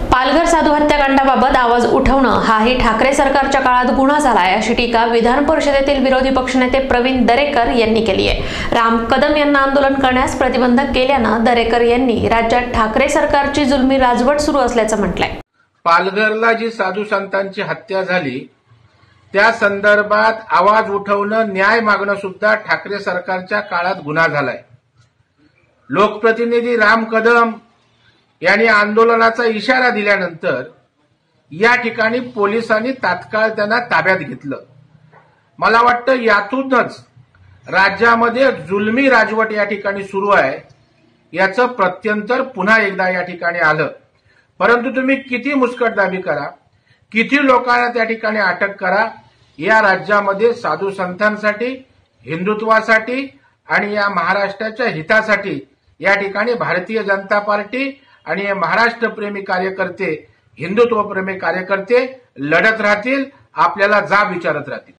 पालघर साधू हत्याकांडाबाबत आवाज उठवणं हाही ठाकरे सरकारच्या काळात गुन्हा झालाय, अशी टीका विधान परिषदेतील विरोधी पक्षनेते प्रवीण दरेकर यांनी केली आहे। राम कदम यांना आंदोलन करण्यास प्रतिबंधक केल्यानं दरेकर यांनी राज्यात ठाकरे सरकारची जुलमी राजवट सुरू असल्याचं म्हटलंय। पालघरला जी साधू संतांची हत्या झाली त्या संदर्भात आवाज उठवणं, न्याय मागणं सुद्धा ठाकरे सरकारच्या काळात गुन्हा झालाय। लोकप्रतिनिधी राम कदम यांनी आंदोलनाचा इशारा दिल्यानंतर या ठिकाणी पोलिसांनी तात्काळ त्यांना ताब्यात घेतलं। मला वाटतं यातूनच राज्यामध्ये जुलमी राजवट या ठिकाणी सुरू आहे याचं प्रत्यंतर पुन्हा एकदा या ठिकाणी आलं। परंतु तुम्ही किती मुस्कटदाबी करा, किती लोकांना त्या ठिकाणी अटक करा, या राज्यामध्ये साधू संतांसाठी, हिंदुत्वासाठी आणि या महाराष्ट्राच्या हितासाठी या ठिकाणी भारतीय जनता पार्टी आणि हे महाराष्ट्रप्रेमी कार्यकर्ते, हिंदुत्वप्रेमी कार्यकर्ते लढत राहतील, आपल्याला जाब विचारत राहतील।